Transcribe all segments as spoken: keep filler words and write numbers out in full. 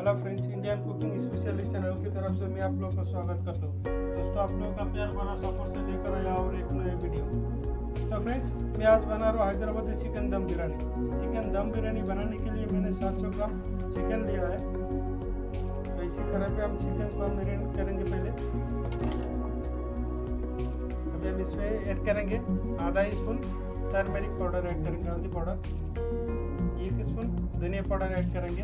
Hello friends, Indian cooking specialist channel की तरफ से मैं आप लोगों का स्वागत करता हूँ। दोस्तों, आप लोगों का प्यार बना सपोर्ट से लेकर आया और एक नया वीडियो। तो फ्रेंड्स, मैं आज बना रहा हूँ हैदराबादी चिकन दम बिरयानी। चिकन दम बिरयानी बनाने के लिए मैंने सात सौ ग्राम चिकन लिया है। तो इसी तरह पे हम चिकन को मैरिनेट करेंगे। पहले अभी हम इसमें ऐड करेंगे आधा स्पून टर्मरिक पाउडर ऐड करेंगे, हल्दी पाउडर, एक स्पून धनिया पाउडर ऐड करेंगे,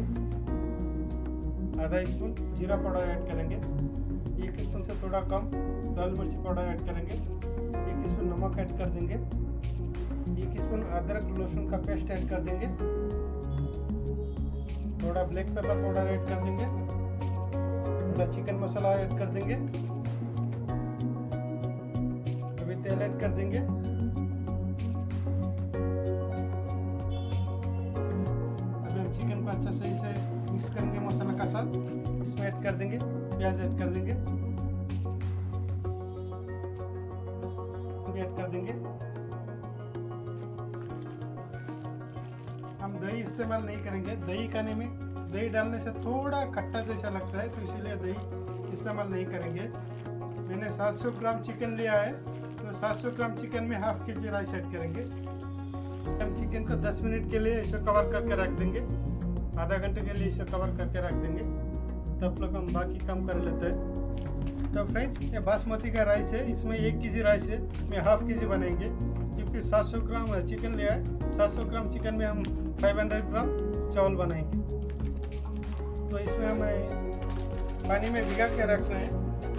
आधा स्पून जीरा पाउडर ऐड करेंगे, एक स्पून से थोड़ा कम लाल मिर्ची पाउडर ऐड करेंगे, एक स्पून नमक ऐड कर देंगे, एक स्पून अदरक लहसुन का पेस्ट ऐड कर देंगे, थोड़ा ब्लैक पेपर पाउडर ऐड कर देंगे, थोड़ा चिकन मसाला ऐड कर देंगे, अभी तेल ऐड कर देंगे, चिकन को अच्छा सही से मिक्स करेंगे मसाला का साथ। इसमें ऐड कर देंगे प्याज ऐड कर देंगे, ऐड कर देंगे। हम दही इस्तेमाल नहीं करेंगे। दही खाने में दही डालने से थोड़ा खट्टा जैसा लगता है, तो इसीलिए दही इस्तेमाल नहीं करेंगे। मैंने सात सौ ग्राम चिकन लिया है, तो सात सौ ग्राम चिकन में हाफ के जी राइस ऐड करेंगे। हम चिकन को दस मिनट के लिए इसे कवर करके रख देंगे, आधा घंटे के लिए इसे कवर करके रख देंगे। तब लोग हम बाकी काम कर लेते हैं। तो फ्रेंड्स, ये बासमती का राइस है, इसमें एक के जी राइस है, मैं हाफ के जी बनाएंगे क्योंकि सात सौ ग्राम चिकन लिया है। सात सौ ग्राम चिकन में हम पाँच सौ ग्राम चावल बनाएंगे। तो इसमें हमें पानी में भिगा के रखना है।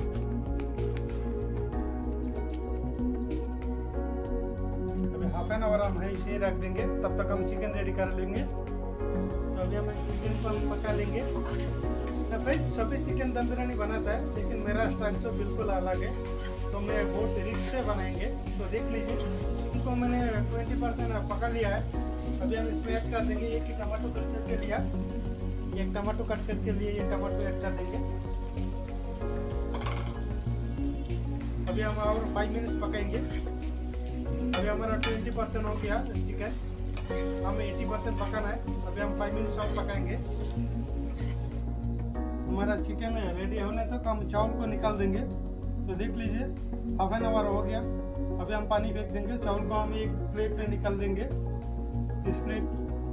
हाफ एन आवर हम इसे रख देंगे, तब तक हम चिकन रेडी कर लेंगे। तो अभी हम चिकन को हम पका लेंगे। तो भाई सभी चिकन दम बिरयानी बनाता है, लेकिन मेरा स्टाइल तो बिल्कुल अलग है। तो मैं बहुत रिस्क से बनाएंगे। तो देख लीजिए, इनको मैंने ट्वेंटी परसेंट पका लिया है। अभी हम इसमें ऐड कर देंगे एक ही टमाटो कट करके लिया, एक टमाटो कट करके लिए ये टमाटो ऐड कर देंगे। अभी हम और फाइव मिनट्स पकाएंगे। अभी हमारा ट्वेंटी परसेंट हो गया चिकन, हमें एटी परसेंट पकाना है। अभी हम फाइव मिनट्स और पकाएंगे। हमारा चिकन रेडी होने तक हम चावल को निकाल देंगे। तो देख लीजिए, हाफ एन आवर हो गया। अभी हम पानी फेंक देंगे। चावल को हम एक प्लेट में निकाल देंगे। इस प्लेट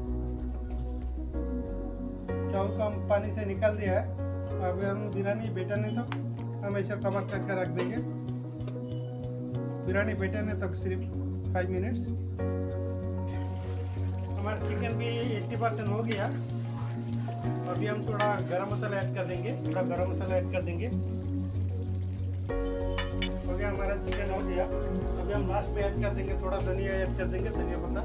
चावल को हम पानी से निकाल दिया है। अभी हम बिरयानी बैठाने तक हम ऐसे कवर करके रख देंगे। बिरयानी बैठाने तक सिर्फ फाइव मिनट्स। हमारा चिकन भी अस्सी परसेंट हो गया। अभी हम थोड़ा गरम मसाला ऐड कर देंगे, थोड़ा गरम मसाला ऐड कर देंगे। हो गया हमारा चिकन हो गया। अभी हम लास्ट में ऐड कर देंगे थोड़ा धनिया ऐड कर देंगे, धनिया पत्ता।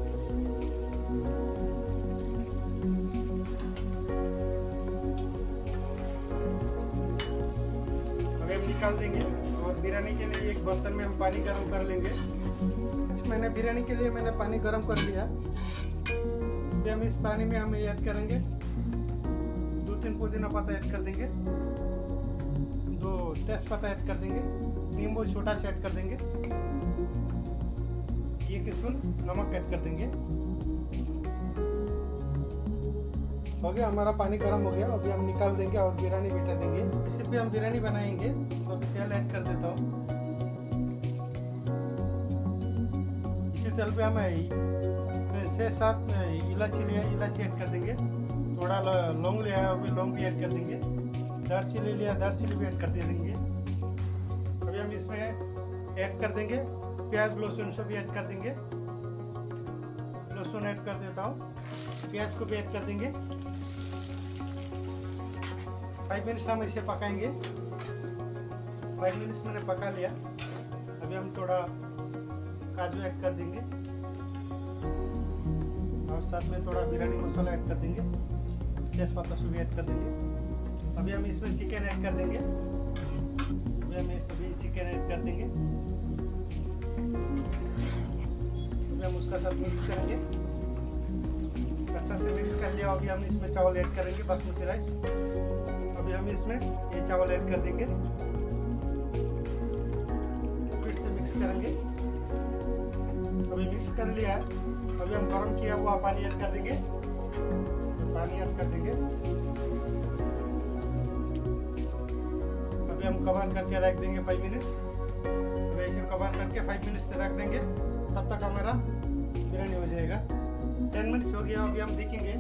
अभी हम निकाल देंगे और बिरयानी के लिए एक बर्तन में हम पानी गर्म कर लेंगे। मैंने बिरयानी के लिए मैंने पानी गर्म कर लिया। अभी हम इस पानी में हम ऐड करेंगे दो तीन पुदीना पत्ता ऐड कर देंगे, दो तेज पत्ता ऐड कर देंगे, नींबू छोटा सा ऐड कर देंगे, एक स्पून नमक ऐड कर देंगे। हो गया हमारा पानी गर्म हो गया। अभी हम निकाल देंगे और बिरयानी बैठा देंगे। इसे भी हम बिरयानी बनाएंगे। तो अभी तेल ऐड कर देता हूँ। तेल पे हम छः सात इलायची लिया, इलायची ऐड कर देंगे। थोड़ा लौंग लिया है, अभी लौंग भी ऐड कर देंगे। दालचीनी लिया, दालचीनी भी ऐड कर देंगे। अभी हम इसमें ऐड कर देंगे प्याज लहसुन सब भी ऐड कर देंगे। लहसुन ऐड कर देता हूँ, प्याज को भी ऐड कर देंगे। फाइव मिनट्स हम इसे पकाएंगे। फाइव मिनट्स मैंने पका लिया। अभी हम थोड़ा काजू ऐड कर देंगे और साथ में थोड़ा बिरयानी मसाला ऐड कर देंगे, तेजपत्ता भी ऐड कर देंगे। अभी हम इसमें चिकन ऐड कर देंगे। अभी हम ये सभी चिकन ऐड कर देंगे। अभी हम उसका साथ मिक्स करेंगे, अच्छा से मिक्स कर लिया। अभी हम इसमें चावल ऐड करेंगे, बासमती राइस। अभी हम इसमें ये चावल ऐड कर देंगे, फिर से मिक्स करेंगे। अभी मिक्स कर लिया है। अभी हम गर्म किया हुआ पानी ऐड कर देंगे, पानी ऐड कर देंगे। अभी हम कवर करके रख देंगे फाइव मिनट्स। अभी ऐसे कवर करके फाइव मिनट्स से रख देंगे, तब तक हमारा बिरयानी हो जाएगा। टेन मिनट्स हो गया, अभी हम देखेंगे।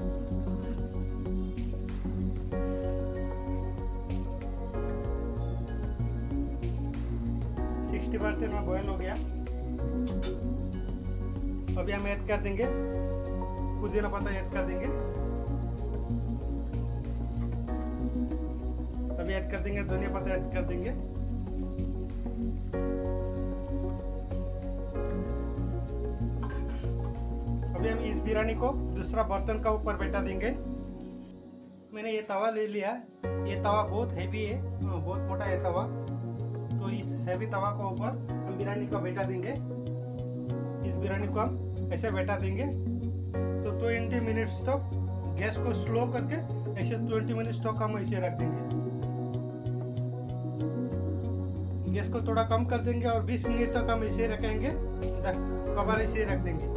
सिक्सटी परसेंट में बॉयल हो गया। अभी हम ऐड कर देंगे पुदीना पत्ता, ऐड कर देंगे। अभी ऐड कर देंगे धनिया पत्ता, ऐड कर देंगे। अभी हम इस बिरयानी को दूसरा बर्तन का ऊपर बैठा देंगे। मैंने ये तवा ले लिया। ये तवा बहुत हैवी है, बहुत मोटा है तवा, तो इस हैवी तवा को ऊपर हम बिरयानी को बैठा देंगे। इस बिरयानी को हम ऐसे बैठा देंगे तो ट्वेंटी मिनट्स तक गैस को स्लो करके ऐसे ट्वेंटी मिनट्स तक हम ऐसे रख देंगे। गैस को थोड़ा कम कर देंगे और बीस मिनट तक हम ऐसे रखेंगे, कवर ऐसे रख देंगे।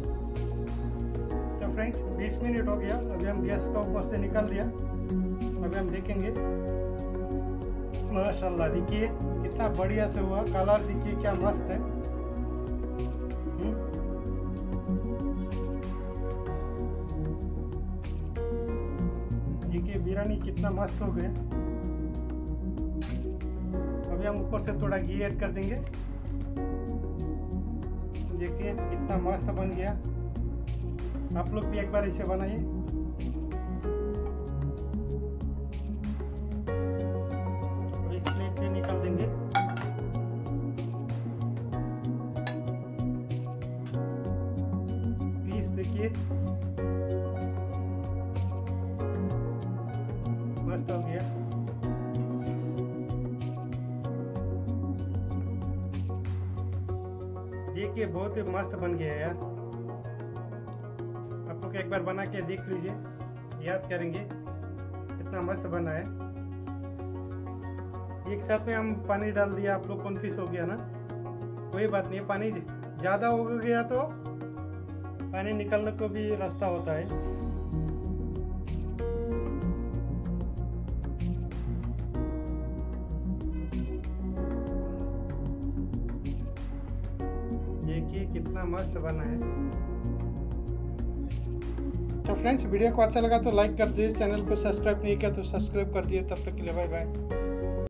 तो फ्रेंड्स बीस मिनट हो गया। अभी हम गैस को ऊपर से निकाल दिया। अभी हम देखेंगे। माशाल्लाह, देखिए कितना बढ़िया से हुआ। कलर देखिए क्या मस्त है। देखिए बिरयानी कितना मस्त हो गया। अभी हम ऊपर से थोड़ा घी ऐड कर देंगे। देखिए कितना मस्त बन गया। आप लोग भी एक बार इसे बनाइए। अब इस प्लेट पे निकाल देंगे। पीस देखिए मस्त हो गया। देखिए बहुत ही मस्त बन गया यार। आप लोग एक बार बना के देख लीजिए, याद करेंगे कितना मस्त बना है। एक साथ में हम पानी डाल दिया, आप लोग कन्फ्यूज हो गया ना। कोई बात नहीं, पानी ज़्यादा हो गया तो पानी निकलने को भी रास्ता होता है। देखिए कितना मस्त बना है। तो फ्रेंड्स वीडियो को अच्छा लगा तो लाइक कर दीजिए, चैनल को सब्सक्राइब नहीं किया तो सब्सक्राइब कर दिए। तब तक के लिए बाय बाय।